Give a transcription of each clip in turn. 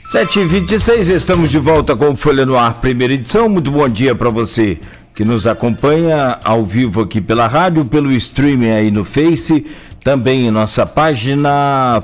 7h26, estamos de volta com Folha no Ar, primeira edição. Muito bom dia para você que nos acompanha ao vivo aqui pela rádio, pelo streaming aí no Face, também em nossa página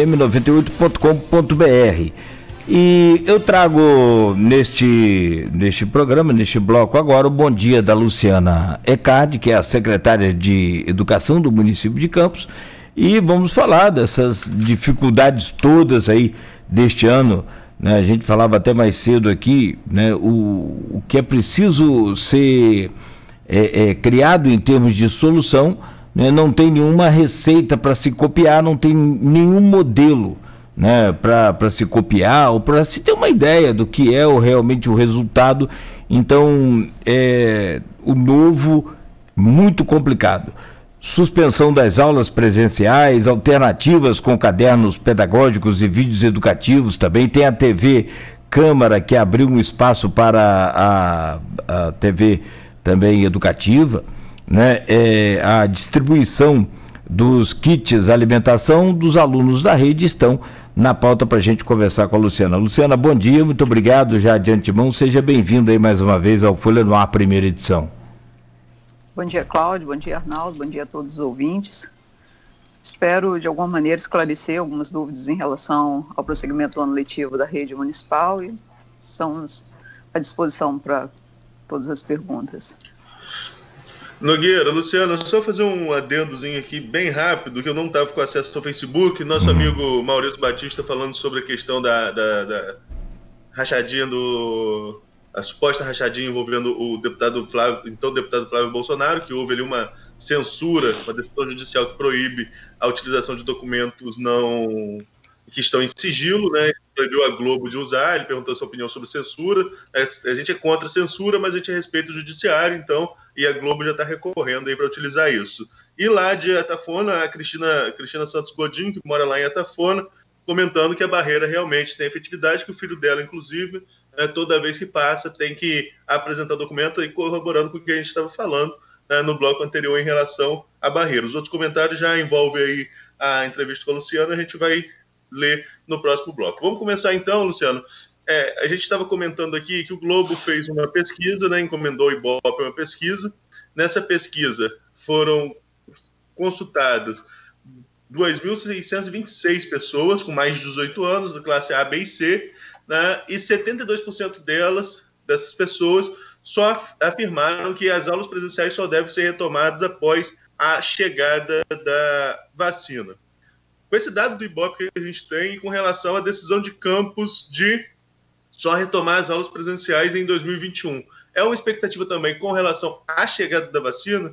folhafm98.com.br. E eu trago neste programa, neste bloco agora, o bom dia da Luciana Eccardi, que é a secretária de Educação do município de Campos, e vamos falar dessas dificuldades todas aí deste ano, né? A gente falava até mais cedo aqui, né? O que é preciso ser criado em termos de solução, né? Não tem nenhuma receita para se copiar, não tem nenhum modelo, né? Para se copiar ou para se ter uma ideia do que é realmente o resultado. Então, o novo, muito complicado. Suspensão das aulas presenciais, alternativas com cadernos pedagógicos e vídeos educativos também. Tem a TV Câmara, que abriu um espaço para a TV também educativa, né? A distribuição dos kits alimentação dos alunos da rede estão na pauta para a gente conversar com a Luciana. Luciana, bom dia, muito obrigado já de antemão. Seja bem-vindo aí mais uma vez ao Folha no Ar, primeira edição. Bom dia, Cláudio. Bom dia, Arnaldo. Bom dia a todos os ouvintes. Espero, de alguma maneira, esclarecer algumas dúvidas em relação ao prosseguimento do ano letivo da rede municipal e estamos à disposição para todas as perguntas. Nogueira, Luciana, só fazer um adendozinho aqui bem rápido, que eu não estava com acesso ao Facebook. Nosso amigo Maurício Batista falando sobre a questão da rachadinha a suposta rachadinha envolvendo o deputado Flávio Bolsonaro, que houve ali uma censura, uma decisão judicial que proíbe a utilização de documentos que estão em sigilo, né? Proibiu a Globo de usar. Ele perguntou sua opinião sobre censura. A gente é contra a censura, mas a gente respeita o judiciário, então, e a Globo já está recorrendo aí para utilizar isso. E lá de Atafona, a Cristina Santos Godinho, que mora lá em Atafona, comentando que a barreira realmente tem efetividade, que o filho dela, inclusive, toda vez que passa, tem que apresentar documento, e corroborando com o que a gente estava falando, né, no bloco anterior em relação à barreira. Os outros comentários já envolvem aí a entrevista com a Luciana, a gente vai ler no próximo bloco. Vamos começar então, Luciano. A gente estava comentando aqui que o Globo fez uma pesquisa, né, encomendou ao Ibope uma pesquisa. Nessa pesquisa foram consultadas 2.626 pessoas com mais de 18 anos, da classe A, B e C, né, e 72% dessas pessoas só afirmaram que as aulas presenciais só devem ser retomadas após a chegada da vacina. Com esse dado do Ibope que a gente tem, e com relação à decisão de Campos de só retomar as aulas presenciais em 2021, é uma expectativa também com relação à chegada da vacina?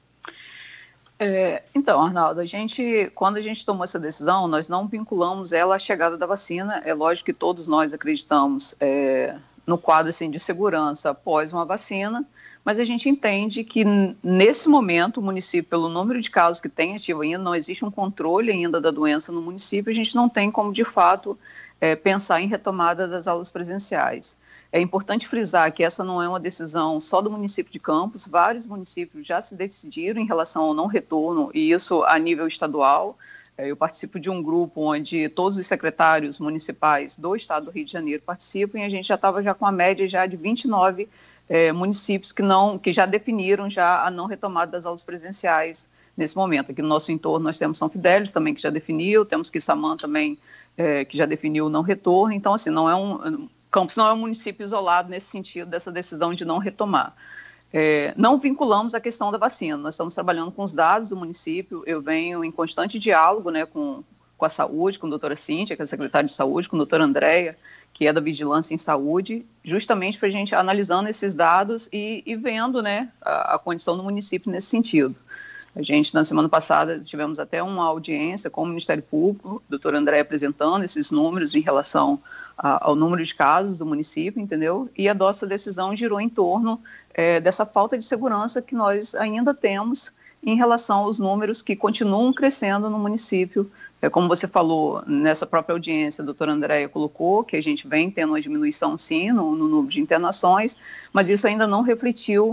Então, Arnaldo, quando a gente tomou essa decisão, nós não vinculamos ela à chegada da vacina. É lógico que todos nós acreditamos no quadro assim, de segurança após uma vacina, mas a gente entende que nesse momento o município, pelo número de casos que tem ativo ainda, não existe um controle ainda da doença no município, a gente não tem como de fato pensar em retomada das aulas presenciais. É importante frisar que essa não é uma decisão só do município de Campos, vários municípios já se decidiram em relação ao não retorno, e isso a nível estadual. Eu participo de um grupo onde todos os secretários municipais do estado do Rio de Janeiro participam, e a gente já estava com a média já de 29 municípios que já definiram já a não retomada das aulas presenciais nesse momento. Aqui no nosso entorno nós temos São Fidélis também, que já definiu, temos Quissamã também, que já definiu o não retorno. Então, assim, Campos não é um município isolado nesse sentido dessa decisão de não retomar. Não vinculamos a questão da vacina, nós estamos trabalhando com os dados do município. Eu venho em constante diálogo, né, com a saúde, com a doutora Cíntia, que é a secretária de saúde, com a doutora Andréia, que é da Vigilância em Saúde, justamente para a gente analisando esses dados e vendo, né, a condição do município nesse sentido. A gente, na semana passada, tivemos até uma audiência com o Ministério Público, a doutora Andréia apresentando esses números em relação ao número de casos do município, entendeu? E a nossa decisão girou em torno dessa falta de segurança que nós ainda temos em relação aos números que continuam crescendo no município. Como você falou, nessa própria audiência, a doutora Andréia colocou que a gente vem tendo uma diminuição, sim, no número de internações, mas isso ainda não refletiu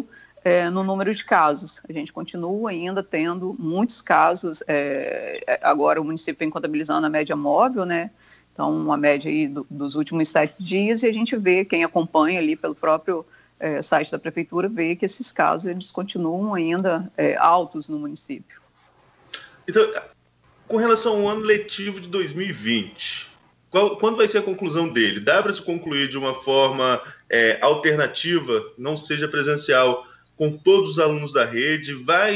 no número de casos. A gente continua ainda tendo muitos casos. Agora o município vem contabilizando a média móvel, né? Então, uma média aí dos últimos 7 dias, e a gente vê, quem acompanha ali pelo próprio site da prefeitura, vê que esses casos eles continuam ainda altos no município. Então, com relação ao ano letivo de 2020, quando vai ser a conclusão dele? Dá para se concluir de uma forma alternativa, não seja presencial, com todos os alunos da rede? Vai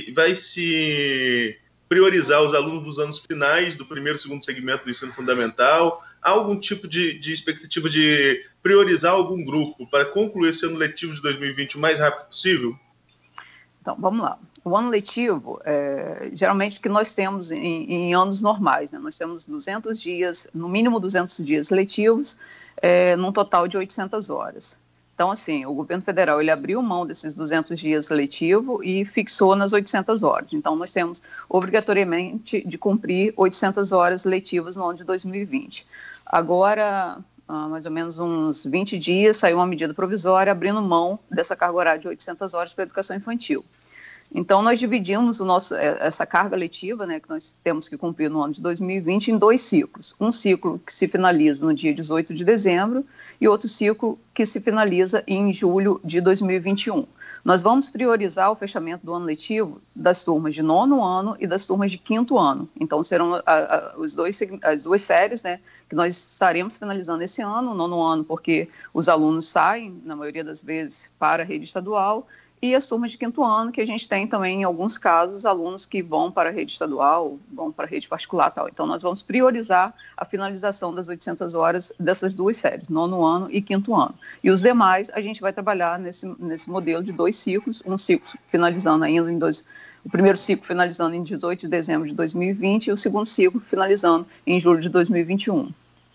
se priorizar os alunos dos anos finais do primeiro e segundo segmento do ensino fundamental? Há algum tipo de expectativa de priorizar algum grupo para concluir esse ano letivo de 2020 o mais rápido possível? Então, vamos lá. O ano letivo, geralmente, que nós temos em anos normais, né? Nós temos 200 dias, no mínimo 200 dias letivos, num total de 800 horas. Então, assim, o governo federal, ele abriu mão desses 200 dias letivo e fixou nas 800 horas. Então, nós temos, obrigatoriamente, de cumprir 800 horas letivas no ano de 2020. Agora, mais ou menos uns 20 dias, saiu uma medida provisória abrindo mão dessa carga horária de 800 horas para a educação infantil. Então, nós dividimos essa carga letiva, né, que nós temos que cumprir no ano de 2020, em 2 ciclos. Um ciclo que se finaliza no dia 18 de dezembro e outro ciclo que se finaliza em julho de 2021. Nós vamos priorizar o fechamento do ano letivo das turmas de 9º ano e das turmas de 5º ano. Então, serão as 2 séries, né, que nós estaremos finalizando esse ano, o 9º ano, porque os alunos saem, na maioria das vezes, para a rede estadual, e as turmas de 5º ano, que a gente tem também, em alguns casos, alunos que vão para a rede estadual, vão para a rede particular e tal. Então, nós vamos priorizar a finalização das 800 horas dessas 2 séries, 9º ano e 5º ano. E os demais, a gente vai trabalhar nesse modelo de 2 ciclos, um ciclo finalizando ainda o primeiro ciclo finalizando em 18 de dezembro de 2020 e o segundo ciclo finalizando em julho de 2021.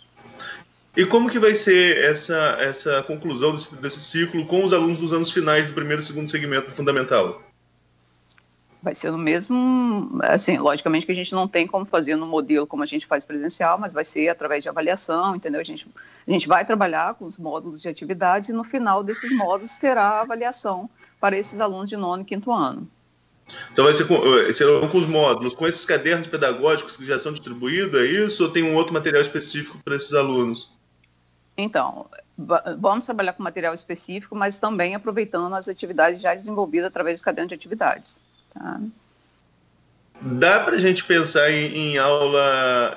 E como que vai ser essa conclusão desse ciclo com os alunos dos anos finais do primeiro e segundo segmento fundamental? Vai ser no mesmo, assim, logicamente que a gente não tem como fazer no modelo como a gente faz presencial, mas vai ser através de avaliação, entendeu? A gente vai trabalhar com os módulos de atividades e no final desses módulos terá a avaliação para esses alunos de 9º e 5º ano. Então serão com os módulos, com esses cadernos pedagógicos que já são distribuídos, é isso? Ou tem um outro material específico para esses alunos? Então, vamos trabalhar com material específico, mas também aproveitando as atividades já desenvolvidas através dos cadernos de atividades. Tá? Dá para a gente pensar em aula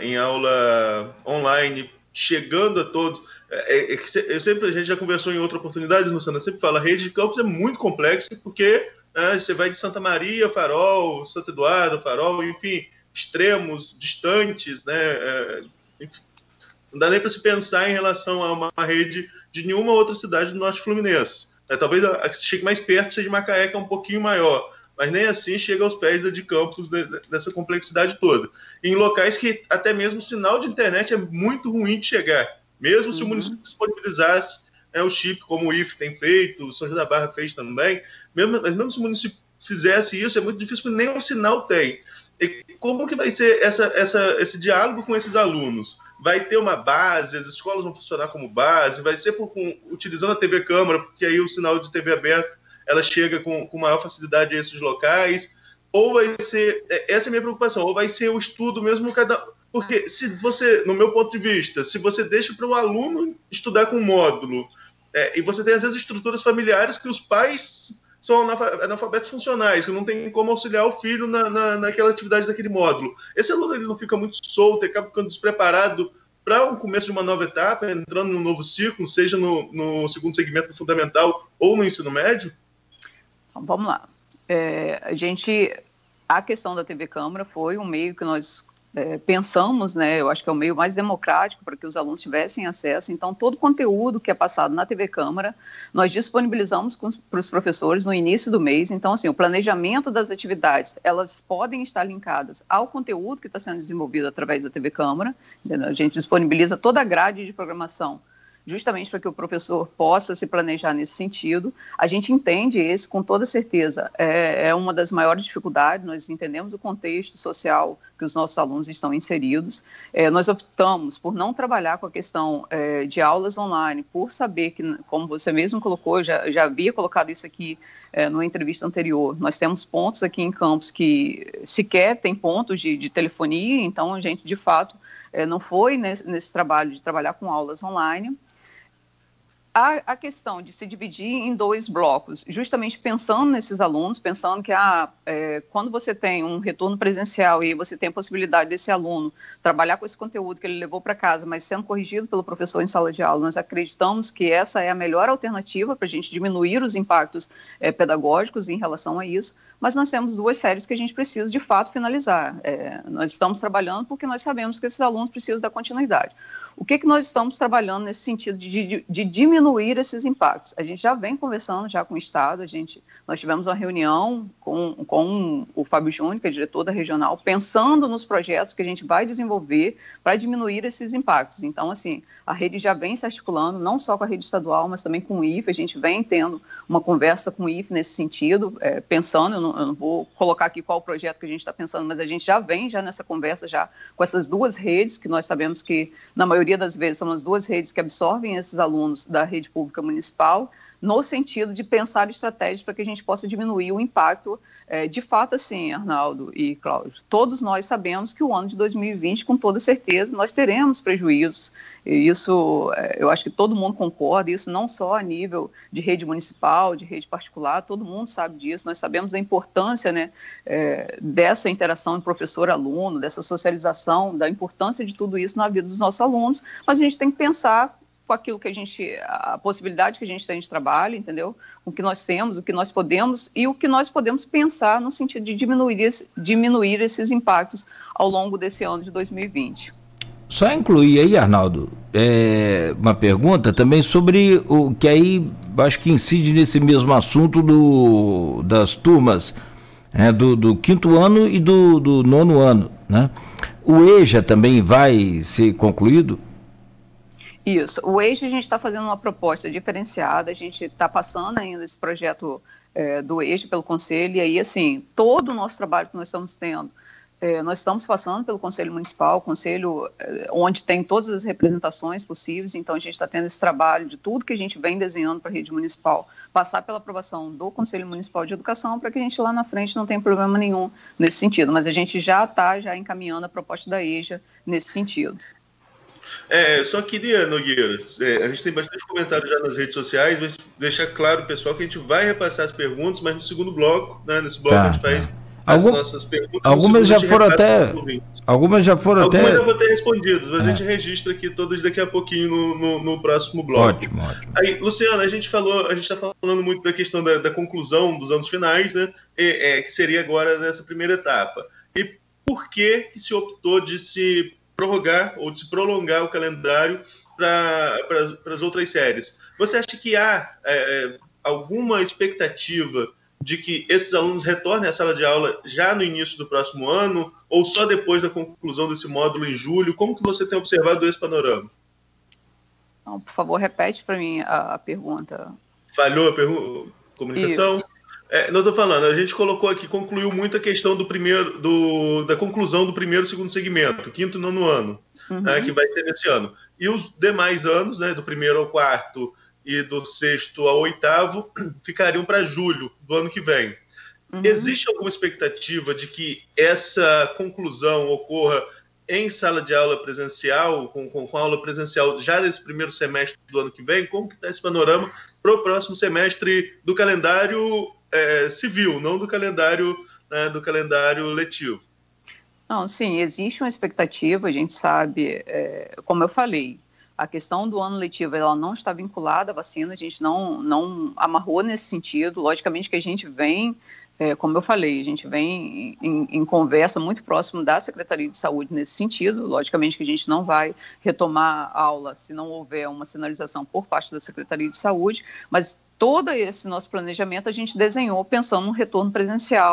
online, chegando a todos? A gente já conversou em outra oportunidade, Luciana, sempre fala, a rede de campus é muito complexa, porque você vai de Santa Maria, Farol, Santo Eduardo, Farol, enfim, extremos, distantes, né? Não dá nem para se pensar em relação a uma rede de nenhuma outra cidade do norte fluminense. Talvez a que chegue mais perto seja Macaé, que é um pouquinho maior, mas nem assim chega aos pés de campus dessa complexidade toda. Em locais que até mesmo o sinal de internet é muito ruim de chegar, mesmo se o município disponibilizasse o chip, como o IFE tem feito, o São José da Barra fez também, mesmo se o município fizesse isso, é muito difícil, porque nem um sinal tem. E como que vai ser esse diálogo com esses alunos? Vai ter uma base, as escolas vão funcionar como base, vai ser utilizando a TV Câmara, porque aí o sinal de TV aberta ela chega com maior facilidade a esses locais, ou vai ser, essa é a minha preocupação, ou vai ser o estudo mesmo porque se você, no meu ponto de vista, se você deixa para o aluno estudar com módulo, e você tem às vezes estruturas familiares que os pais são analfabetos funcionais, que não tem como auxiliar o filho naquela atividade daquele módulo. Esse aluno ele não fica muito solto, ele acaba ficando despreparado para o começo de uma nova etapa, entrando num novo ciclo, seja no segundo segmento fundamental ou no ensino médio? Então, vamos lá. A questão da TV Câmara foi um meio que nós pensamos, né, eu acho que é o meio mais democrático para que os alunos tivessem acesso. Então, todo o conteúdo que é passado na TV Câmara, nós disponibilizamos para os professores no início do mês. Então, assim, o planejamento das atividades, elas podem estar linkadas ao conteúdo que está sendo desenvolvido através da TV Câmara. Entendeu? A gente disponibiliza toda a grade de programação justamente para que o professor possa se planejar nesse sentido. A gente entende esse, com toda certeza, é uma das maiores dificuldades, nós entendemos o contexto social que os nossos alunos estão inseridos. Nós optamos por não trabalhar com a questão de aulas online, por saber que, como você mesmo colocou, já havia colocado isso aqui numa entrevista anterior, nós temos pontos aqui em Campos que sequer tem pontos de telefonia, então a gente, de fato, não foi nesse trabalho de trabalhar com aulas online. A questão de se dividir em 2 blocos, justamente pensando nesses alunos, pensando que quando você tem um retorno presencial e você tem a possibilidade desse aluno trabalhar com esse conteúdo que ele levou para casa, mas sendo corrigido pelo professor em sala de aula, nós acreditamos que essa é a melhor alternativa para a gente diminuir os impactos pedagógicos em relação a isso, mas nós temos 2 séries que a gente precisa de fato finalizar. Nós estamos trabalhando porque nós sabemos que esses alunos precisam da continuidade. O que nós estamos trabalhando nesse sentido de diminuir esses impactos? A gente já vem conversando já com o Estado, nós tivemos uma reunião com o Fábio Júnior, que é diretor da regional, pensando nos projetos que a gente vai desenvolver para diminuir esses impactos. Então, assim, a rede já vem se articulando, não só com a rede estadual, mas também com o IFE, a gente vem tendo uma conversa com o IFE nesse sentido, pensando, eu não vou colocar aqui qual o projeto que a gente está pensando, mas a gente já vem nessa conversa já com essas 2 redes, que nós sabemos que, na maioria das vezes, são as 2 redes que absorvem esses alunos da rede pública municipal, no sentido de pensar estratégias para que a gente possa diminuir o impacto. De fato, assim, Arnaldo e Cláudio, todos nós sabemos que o ano de 2020, com toda certeza, nós teremos prejuízos, e isso, eu acho que todo mundo concorda, isso não só a nível de rede municipal, de rede particular, todo mundo sabe disso, nós sabemos da importância, né, dessa interação professor-aluno, dessa socialização, da importância de tudo isso na vida dos nossos alunos, mas a gente tem que pensar com aquilo que a possibilidade que a gente tem de trabalho, entendeu? O que nós temos, o que nós podemos e o que nós podemos pensar no sentido de diminuir esses impactos ao longo desse ano de 2020. Só incluir aí, Arnaldo, uma pergunta também sobre o que aí acho que incide nesse mesmo assunto das turmas do 5º ano e do 9º ano, né? O EJA também vai ser concluído? Isso, o EJA a gente está fazendo uma proposta diferenciada, a gente está passando ainda esse projeto do EJA pelo Conselho, e aí, assim, todo o nosso trabalho que nós estamos tendo, nós estamos passando pelo Conselho Municipal, Conselho onde tem todas as representações possíveis, então a gente está tendo esse trabalho de tudo que a gente vem desenhando para a rede municipal, passar pela aprovação do Conselho Municipal de Educação, para que a gente lá na frente não tenha problema nenhum nesse sentido, mas a gente já está encaminhando a proposta da EJA nesse sentido. Só queria, Nogueira, a gente tem bastante comentário já nas redes sociais, mas deixar claro, pessoal, que a gente vai repassar as perguntas, mas no segundo bloco, né, nesse bloco a gente faz as nossas perguntas. Algumas já foram até Algumas já vão ter respondidas, mas a gente registra aqui todas daqui a pouquinho no próximo bloco. Ótimo. Aí, Luciano, a gente está falando muito da questão da conclusão dos anos finais, né, que seria agora nessa primeira etapa. E por que se optou de se prorrogar ou de se prolongar o calendário para as outras séries? Você acha que há alguma expectativa de que esses alunos retornem à sala de aula já no início do próximo ano ou só depois da conclusão desse módulo em julho? Como que você tem observado esse panorama? Não, por favor, repete para mim a pergunta. Falhou a comunicação? Isso. Não estou falando, a gente colocou aqui, concluiu muito a questão da conclusão do primeiro e segundo segmento, 5º e 9º ano, que vai ser nesse ano. E os demais anos, né, do 1º ao 4º e do 6º ao 8º, ficariam para julho do ano que vem. Existe alguma expectativa de que essa conclusão ocorra em sala de aula presencial, com aula presencial já nesse primeiro semestre do ano que vem? Como que está esse panorama para o próximo semestre do calendário civil, não do calendário letivo? Não, sim, existe uma expectativa, a gente sabe, como eu falei, a questão do ano letivo ela não está vinculada à vacina, a gente não amarrou nesse sentido, logicamente que a gente vem, como eu falei, a gente vem em conversa muito próximo da Secretaria de Saúde nesse sentido, logicamente que a gente não vai retomar a aula se não houver uma sinalização por parte da Secretaria de Saúde, mas todo esse nosso planejamento a gente desenhou pensando no retorno presencial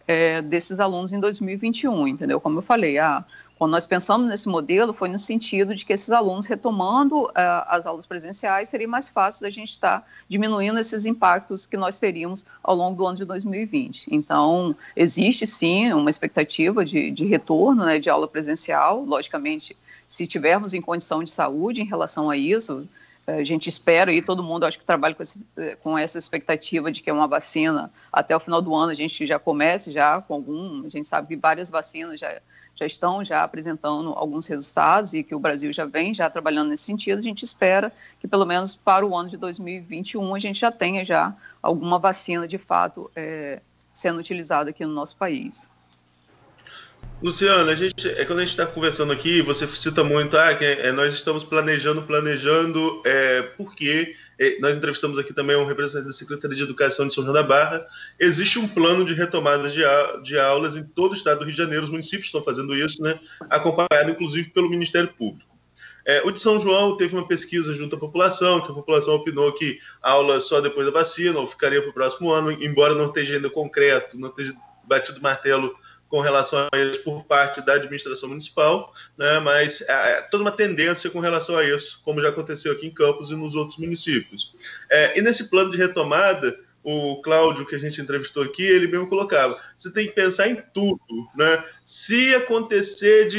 desses alunos em 2021, entendeu? Como eu falei, quando nós pensamos nesse modelo, foi no sentido de que esses alunos, retomando as aulas presenciais, seria mais fácil da gente estar diminuindo esses impactos que nós teríamos ao longo do ano de 2020. Então, existe sim uma expectativa de retorno, né, de aula presencial. Logicamente, se tivermos em condição de saúde em relação a isso, a gente espera, e todo mundo acho que trabalha com essa expectativa de que uma vacina, até o final do ano, a gente já comece com a gente sabe que várias vacinas já estão apresentando alguns resultados e que o Brasil já vem trabalhando nesse sentido. A gente espera que pelo menos para o ano de 2021 a gente já tenha alguma vacina de fato sendo utilizada aqui no nosso país. Luciana, quando a gente está conversando aqui, você cita muito que nós estamos planejando, porque nós entrevistamos aqui também um representante da Secretaria de Educação de São João da Barra. Existe um plano de retomada de aulas em todo o estado do Rio de Janeiro, os municípios estão fazendo isso, né, acompanhado inclusive pelo Ministério Público. O de São João teve uma pesquisa junto à população, que a população opinou que aula só depois da vacina, ou ficaria para o próximo ano, embora não esteja ainda concreto, não esteja batido martelo com relação a isso por parte da administração municipal, né, mas toda uma tendência com relação a isso, como já aconteceu aqui em Campos e nos outros municípios. E nesse plano de retomada, o Cláudio, que a gente entrevistou aqui, ele mesmo colocava, você tem que pensar em tudo, né? Se acontecer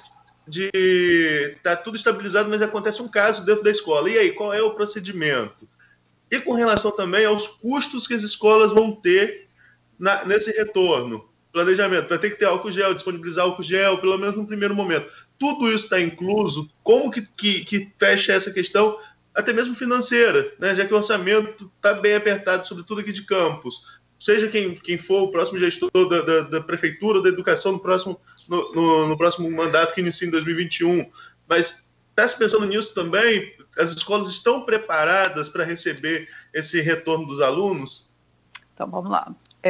tá tudo estabilizado, mas acontece um caso dentro da escola, e aí, qual é o procedimento? E com relação também aos custos que as escolas vão ter nesse retorno. Planejamento, vai ter que ter álcool gel, disponibilizar álcool gel, pelo menos no primeiro momento. Tudo isso está incluso. Como que fecha essa questão, até mesmo financeira, né? Já que o orçamento está bem apertado, sobretudo aqui de Campos. Seja quem for o próximo gestor da prefeitura, da educação no próximo mandato que inicia em 2021. Mas está se pensando nisso também? As escolas estão preparadas para receber esse retorno dos alunos? Então, vamos lá.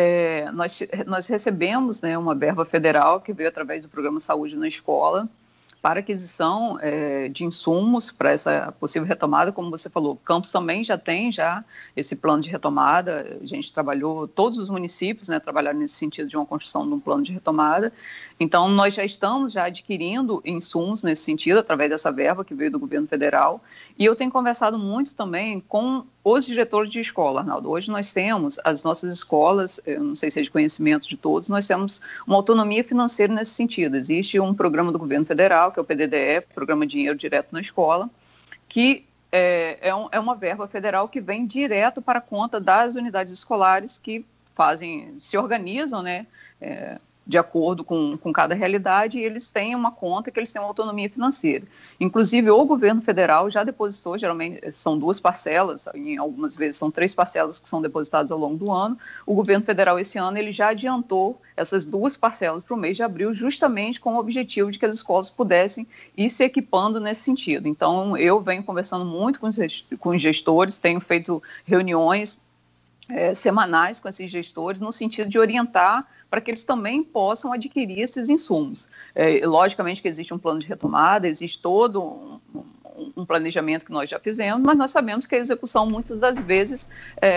Nós recebemos, né, uma verba federal que veio através do Programa Saúde na Escola para aquisição de insumos para essa possível retomada. Como você falou, Campos também já tem esse plano de retomada. A gente trabalhou, todos os municípios, né, trabalharam nesse sentido de uma construção de um plano de retomada. Então, nós já estamos adquirindo insumos nesse sentido, através dessa verba que veio do governo federal. E eu tenho conversado muito também com os diretores de escola, Arnaldo. Hoje nós temos as nossas escolas, eu não sei se é de conhecimento de todos, nós temos uma autonomia financeira nesse sentido. Existe um programa do governo federal, que é o PDDE, Programa Dinheiro Direto na Escola, que é uma verba federal que vem direto para a conta das unidades escolares que se organizam, né, de acordo com cada realidade, e eles têm uma conta que eles têm uma autonomia financeira. Inclusive, o governo federal já depositou, geralmente são 2 parcelas, em algumas vezes são 3 parcelas que são depositadas ao longo do ano. O governo federal, esse ano, ele já adiantou essas 2 parcelas para o mês de abril, justamente com o objetivo de que as escolas pudessem ir se equipando nesse sentido. Então, eu venho conversando muito com os gestores, tenho feito reuniões semanais com esses gestores, no sentido de orientar para que eles também possam adquirir esses insumos. Logicamente que existe um plano de retomada, existe todo um planejamento que nós já fizemos, mas nós sabemos que a execução, muitas das vezes,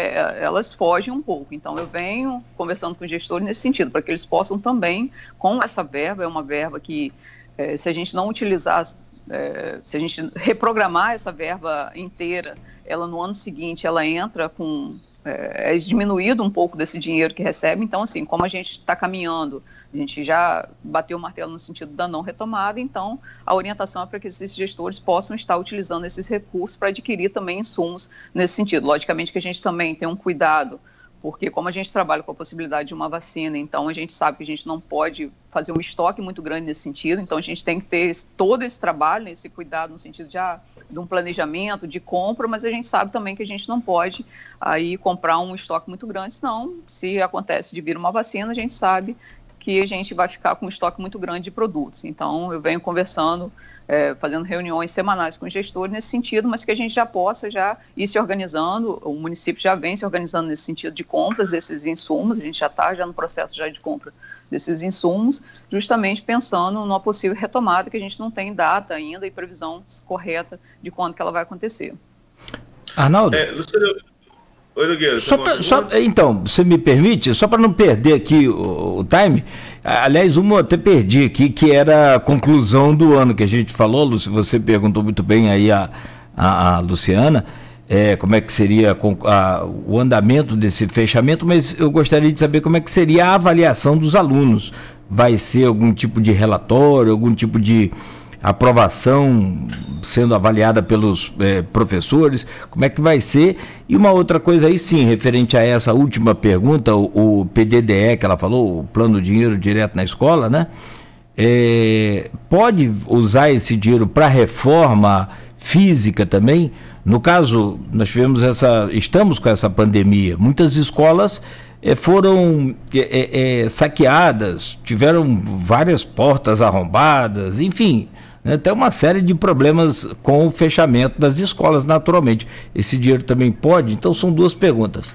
elas fogem um pouco. Então, eu venho conversando com os gestores nesse sentido, para que eles possam também, com essa verba, é uma verba que, se a gente não utilizar, se a gente reprogramar essa verba inteira, ela no ano seguinte, ela entra com... diminuído um pouco desse dinheiro que recebe. Então, assim, como a gente está caminhando, a gente já bateu o martelo no sentido da não retomada, então a orientação é para que esses gestores possam estar utilizando esses recursos para adquirir também insumos nesse sentido. Logicamente que a gente também tem um cuidado, porque como a gente trabalha com a possibilidade de uma vacina, então a gente sabe que a gente não pode fazer um estoque muito grande nesse sentido, então a gente tem que ter todo esse trabalho, esse cuidado no sentido de um planejamento, de compra, mas a gente sabe também que a gente não pode aí comprar um estoque muito grande, senão, se acontece de vir uma vacina, a gente sabe que a gente vai ficar com um estoque muito grande de produtos. Então, eu venho conversando, fazendo reuniões semanais com os gestores nesse sentido, mas que a gente já possa ir se organizando, o município já vem se organizando nesse sentido de compras desses insumos, a gente já está no processo de compra desses insumos, justamente pensando numa possível retomada, que a gente não tem data ainda e previsão correta de quando que ela vai acontecer. Arnaldo? Luciano, Oi, Nogueira. Então, você me permite, só para não perder aqui o time, aliás, uma eu até perdi aqui, que era a conclusão do ano que a gente falou, Lúcio, você perguntou muito bem aí a Luciana, como é que seria o andamento desse fechamento, mas eu gostaria de saber como é que seria a avaliação dos alunos. Vai ser algum tipo de relatório, algum tipo de aprovação sendo avaliada pelos professores, como é que vai ser? E uma outra coisa aí sim, referente a essa última pergunta, o PDDE que ela falou, o Plano Dinheiro Direto na Escola, né? Pode usar esse dinheiro para reforma física também? No caso, nós estamos com essa pandemia, muitas escolas foram saqueadas, tiveram várias portas arrombadas, enfim, né, tem uma série de problemas com o fechamento das escolas, naturalmente. Esse dinheiro também pode? Então são duas perguntas.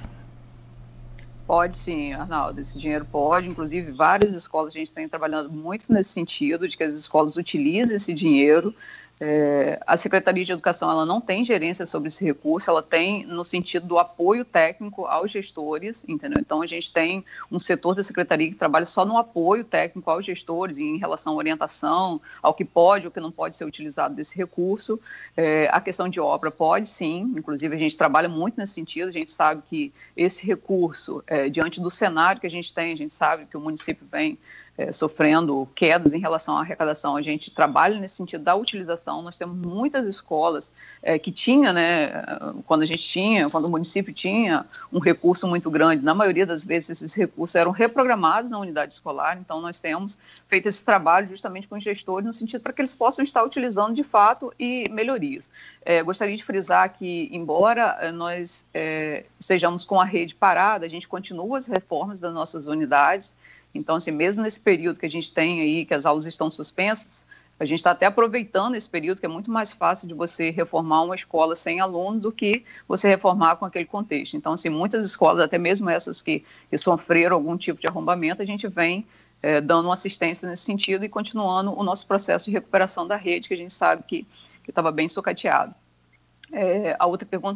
Pode sim, Arnaldo, esse dinheiro pode, inclusive várias escolas, a gente tem trabalhando muito nesse sentido, de que as escolas utilizem esse dinheiro. A Secretaria de Educação, ela não tem gerência sobre esse recurso, ela tem no sentido do apoio técnico aos gestores, entendeu? Então a gente tem um setor da Secretaria que trabalha só no apoio técnico aos gestores em relação à orientação, ao que pode ou que não pode ser utilizado desse recurso. A questão de obra pode sim, inclusive a gente trabalha muito nesse sentido, a gente sabe que esse recurso, diante do cenário que a gente tem, a gente sabe que o município vem sofrendo quedas em relação à arrecadação, a gente trabalha nesse sentido da utilização. Nós temos muitas escolas que tinha, né, quando o município tinha um recurso muito grande, na maioria das vezes esses recursos eram reprogramados na unidade escolar, então nós temos feito esse trabalho justamente com os gestores no sentido para que eles possam estar utilizando de fato e melhorias. Gostaria de frisar que, embora nós estejamos com a rede parada, a gente continua as reformas das nossas unidades. Então, assim, mesmo nesse período que a gente tem aí, que as aulas estão suspensas, a gente está até aproveitando esse período, que é muito mais fácil de você reformar uma escola sem aluno do que você reformar com aquele contexto. Então, assim, muitas escolas, até mesmo essas que sofreram algum tipo de arrombamento, a gente vem dando uma assistência nesse sentido e continuando o nosso processo de recuperação da rede, que a gente sabe que estava bem sucateado. A outra pergunta,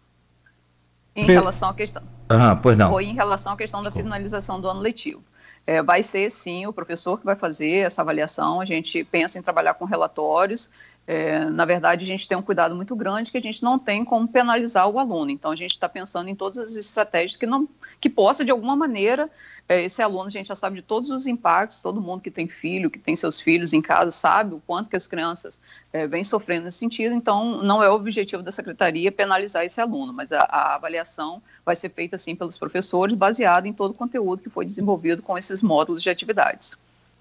em relação à questão... pois não. Foi em relação à questão da finalização do ano letivo. Vai ser, sim, o professor que vai fazer essa avaliação. A gente pensa em trabalhar com relatórios. Na verdade, a gente tem um cuidado muito grande que a gente não tem como penalizar o aluno. Então, a gente está pensando em todas as estratégias que possa, de alguma maneira, esse aluno, a gente já sabe de todos os impactos, todo mundo que tem filho, que tem seus filhos em casa, sabe o quanto que as crianças vêm sofrendo nesse sentido. Então, não é o objetivo da Secretaria penalizar esse aluno, mas a avaliação vai ser feita, sim, pelos professores, baseada em todo o conteúdo que foi desenvolvido com esses módulos de atividades.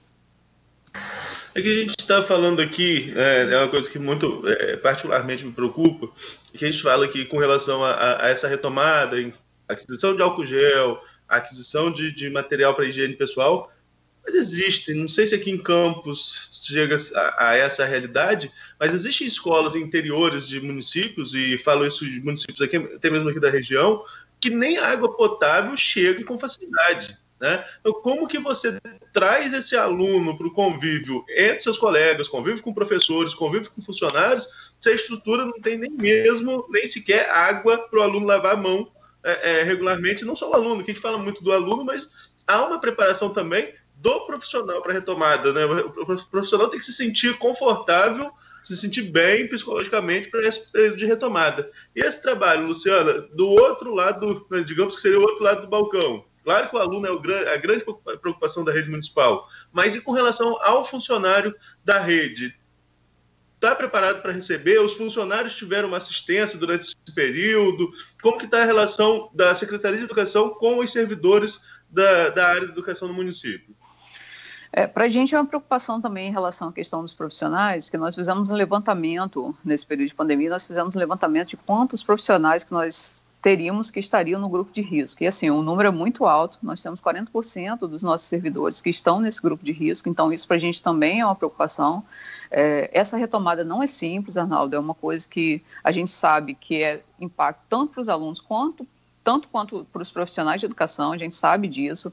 É que a gente está falando aqui, é uma coisa que muito particularmente me preocupa, que a gente fala aqui com relação a essa retomada, aquisição de álcool gel, aquisição de material para higiene pessoal, mas existe, não sei se aqui em Campos chega a essa realidade, mas existem escolas interiores de municípios, e falo isso de municípios aqui, até mesmo aqui da região, que nem água potável chega com facilidade. Né? Então, como que você traz esse aluno para o convívio entre seus colegas, convívio com professores, convívio com funcionários, se a estrutura não tem nem sequer água para o aluno lavar a mão regularmente? Não só o aluno, que a gente fala muito do aluno, mas há uma preparação também do profissional para a retomada. Né? O profissional tem que se sentir confortável, se sentir bem psicologicamente para esse período de retomada. E esse trabalho, Luciana, do outro lado, digamos que seria o outro lado do balcão. Claro que o aluno é a grande preocupação da rede municipal, mas e com relação ao funcionário da rede? Está preparado para receber? Os funcionários tiveram uma assistência durante esse período? Como que está a relação da Secretaria de Educação com os servidores da área de educação no município? Para a gente é uma preocupação também em relação à questão dos profissionais, que nós fizemos um levantamento nesse período de pandemia, nós fizemos um levantamento de quantos profissionais que nós teríamos que estariam no grupo de risco. E assim, o número é muito alto, nós temos 40% dos nossos servidores que estão nesse grupo de risco, então isso para a gente também é uma preocupação. Essa retomada não é simples, Arnaldo, é uma coisa que a gente sabe que é impacto tanto para os alunos tanto quanto para os profissionais de educação, a gente sabe disso.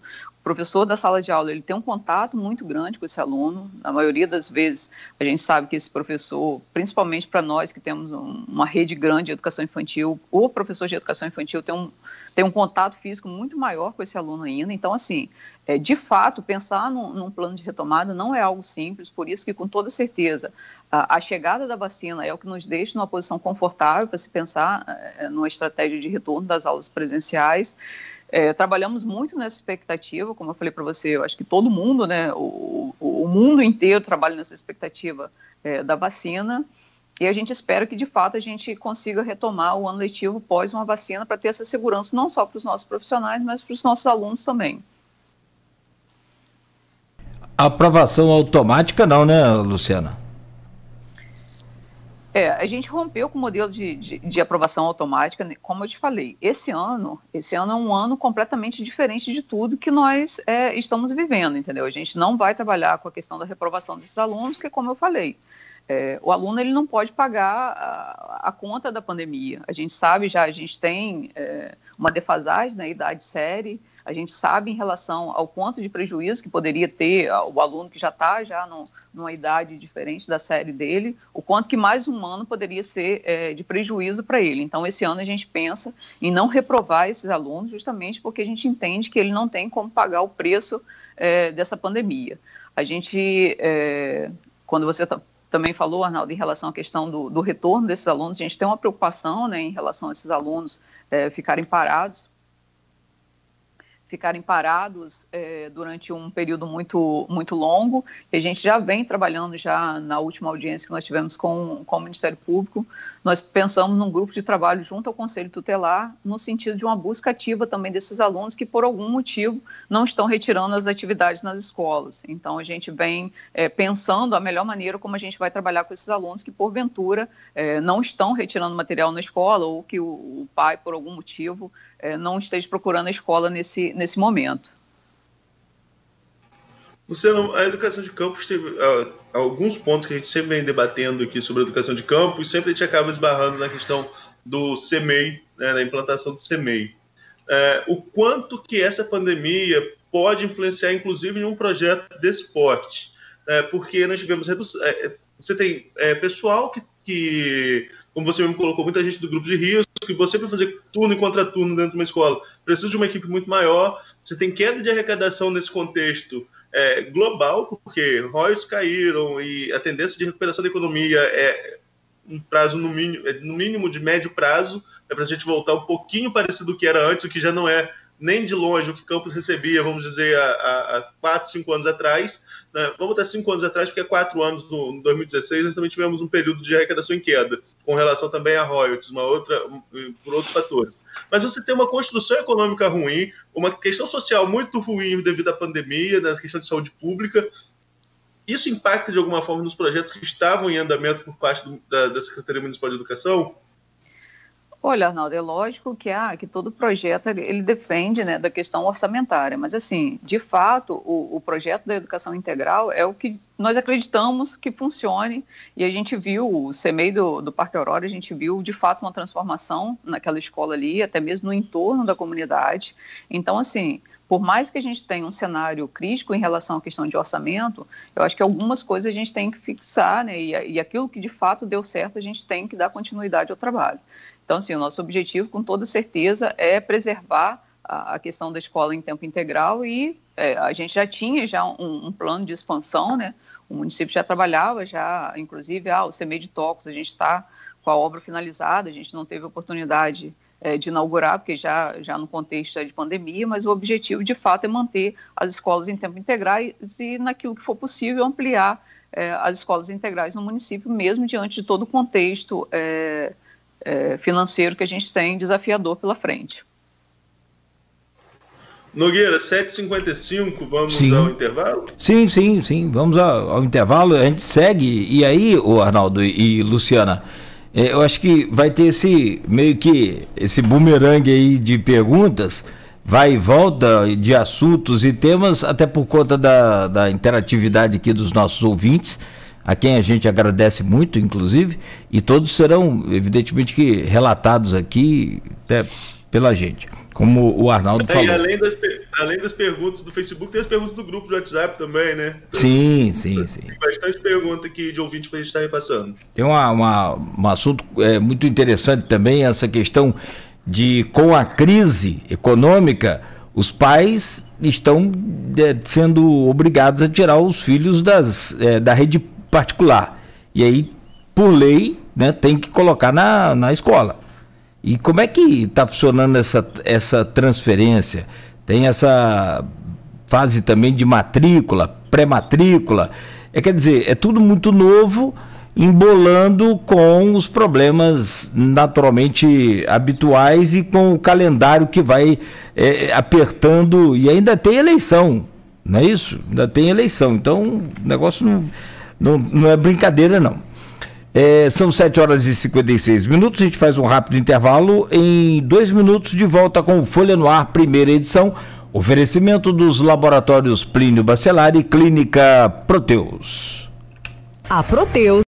professor da sala de aula, ele tem um contato muito grande com esse aluno. Na maioria das vezes, a gente sabe que esse professor, principalmente para nós que temos uma rede grande de educação infantil, o professor de educação infantil tem um contato físico muito maior com esse aluno ainda. Então, assim, de fato, pensar num plano de retomada não é algo simples, por isso que, com toda certeza, a chegada da vacina é o que nos deixa numa posição confortável para se pensar numa estratégia de retorno das aulas presenciais. Trabalhamos muito nessa expectativa, como eu falei para você, eu acho que todo mundo, né, o mundo inteiro trabalha nessa expectativa da vacina, e a gente espera que, de fato, a gente consiga retomar o ano letivo pós uma vacina para ter essa segurança não só para os nossos profissionais, mas para os nossos alunos também. Aprovação automática não, né, Luciana? A gente rompeu com o modelo de aprovação automática, como eu te falei. Esse ano é um ano completamente diferente de tudo que nós estamos vivendo, entendeu? A gente não vai trabalhar com a questão da reprovação desses alunos, porque, como eu falei, o aluno ele não pode pagar a conta da pandemia. A gente sabe já, a gente tem uma defasagem na idade série, a gente sabe em relação ao quanto de prejuízo que poderia ter o aluno que já está numa idade diferente da série dele, o quanto que mais um ano poderia ser de prejuízo para ele. Então, esse ano a gente pensa em não reprovar esses alunos, justamente porque a gente entende que ele não tem como pagar o preço dessa pandemia. A gente, quando você também falou, Arnaldo, em relação à questão do retorno desses alunos, a gente tem uma preocupação, né, em relação a esses alunos ficarem parados durante um período muito, muito longo, e a gente já vem trabalhando já na última audiência que nós tivemos com o Ministério Público. Nós pensamos num grupo de trabalho junto ao Conselho Tutelar, no sentido de uma busca ativa também desses alunos que, por algum motivo, não estão retirando as atividades nas escolas. Então, a gente vem pensando a melhor maneira como a gente vai trabalhar com esses alunos que, porventura, não estão retirando material na escola, ou que o pai, por algum motivo, não esteja procurando a escola nesse momento. Luciano, a educação de campus teve alguns pontos que a gente sempre vem debatendo aqui sobre a educação de campus, e sempre a gente acaba esbarrando na questão do CMEI, né, da implantação do CMEI. O quanto que essa pandemia pode influenciar, inclusive, em um projeto desse porte, porque nós tivemos redução. Você tem pessoal que, como você mesmo colocou, muita gente do grupo de risco, que você, para fazer turno e contraturno dentro de uma escola, precisa de uma equipe muito maior. Você tem queda de arrecadação nesse contexto global, porque royalties caíram e a tendência de recuperação da economia é um prazo no mínimo de médio prazo, para a gente voltar um pouquinho parecido do que era antes, o que já não é nem de longe o que Campos recebia, vamos dizer, há 4, 5 anos atrás, né? Vamos botar 5 anos atrás, porque há 4 anos, no 2016, nós também tivemos um período de arrecadação em queda, com relação também a royalties, por outros fatores. Mas você tem uma construção econômica ruim, uma questão social muito ruim devido à pandemia, na questão de saúde pública. Isso impacta, de alguma forma, nos projetos que estavam em andamento por parte da Secretaria Municipal de Educação? Olha, Arnaldo, é lógico que todo projeto ele depende, né, da questão orçamentária, mas, assim, de fato, o projeto da educação integral é o que nós acreditamos que funcione, e a gente viu o CMEI do Parque Aurora, a gente viu, de fato, uma transformação naquela escola ali, até mesmo no entorno da comunidade. Então, assim, por mais que a gente tenha um cenário crítico em relação à questão de orçamento, eu acho que algumas coisas a gente tem que fixar, né, e aquilo que de fato deu certo, a gente tem que dar continuidade ao trabalho. Então, assim, o nosso objetivo, com toda certeza, é preservar a questão da escola em tempo integral, e a gente já tinha um plano de expansão, né? O município já trabalhava, inclusive, o CMEI de Tocos, a gente está com a obra finalizada, a gente não teve oportunidade de inaugurar, porque já no contexto de pandemia, mas o objetivo, de fato, é manter as escolas em tempo integral e, naquilo que for possível, ampliar as escolas integrais no município, mesmo diante de todo o contexto financeiro que a gente tem desafiador pela frente. Nogueira, 7h55, vamos ao intervalo? Sim, vamos ao intervalo, a gente segue, e aí, Arnaldo e Luciana, eu acho que vai ter esse bumerangue aí de perguntas, vai e volta de assuntos e temas, até por conta da interatividade aqui dos nossos ouvintes, a quem a gente agradece muito, inclusive, e todos serão, evidentemente, que relatados aqui, até pela gente, como o Arnaldo falou. E além das perguntas do Facebook, tem as perguntas do grupo do WhatsApp também, né? Sim. Tem bastante pergunta aqui de ouvinte para a gente estar repassando. Tem um assunto muito interessante também, essa questão de, com a crise econômica, os pais estão sendo obrigados a tirar os filhos da rede particular. E aí, por lei, né, tem que colocar na escola. E como é que está funcionando essa transferência? Tem essa fase também de matrícula, pré-matrícula. Quer dizer, é tudo muito novo, embolando com os problemas naturalmente habituais e com o calendário que vai apertando. E ainda tem eleição, não é isso? Ainda tem eleição. Então, o negócio não é brincadeira, não. São 7h56. A gente faz um rápido intervalo. Em 2 minutos, de volta com o Folha no Ar, primeira edição. Oferecimento dos laboratórios Plínio Bacelar e Clínica Proteus. A Proteus